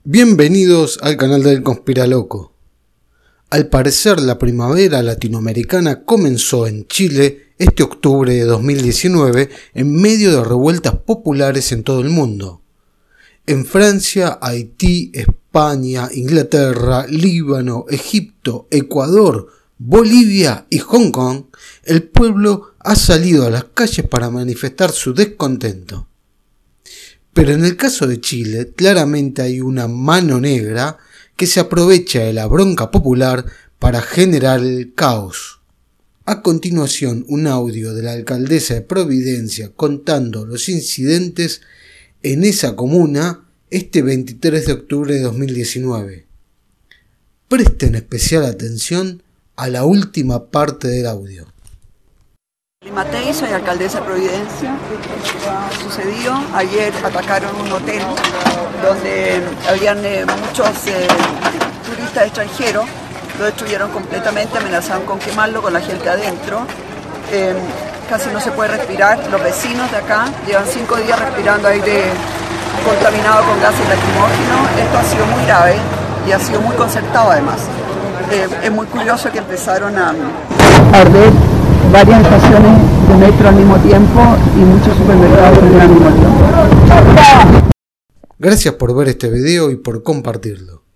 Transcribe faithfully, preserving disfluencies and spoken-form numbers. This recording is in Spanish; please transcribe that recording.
Bienvenidos al canal del Conspiraloco. Al parecer la primavera latinoamericana comenzó en Chile este octubre de dos mil diecinueve en medio de revueltas populares en todo el mundo. En Francia, Haití, España, Inglaterra, Líbano, Egipto, Ecuador, Bolivia y Hong Kong, el pueblo ha salido a las calles para manifestar su descontento. Pero en el caso de Chile, claramente hay una mano negra que se aprovecha de la bronca popular para generar el caos. A continuación, un audio de la alcaldesa de Providencia contando los incidentes en esa comuna este veintitrés de octubre de dos mil diecinueve. Presten especial atención a la última parte del audio. Matei, soy alcaldesa de Providencia. Sucedió, ayer atacaron un hotel donde habían eh, muchos eh, turistas extranjeros, lo destruyeron completamente, amenazaron con quemarlo con la gente adentro. Eh, casi no se puede respirar, los vecinos de acá llevan cinco días respirando aire contaminado con gases lacrimógenos. Esto ha sido muy grave y ha sido muy concertado además. Eh, es muy curioso que empezaron a arder varias estaciones de metro al mismo tiempo y muchos supermercados al mismo tiempo. Gracias por ver este video y por compartirlo.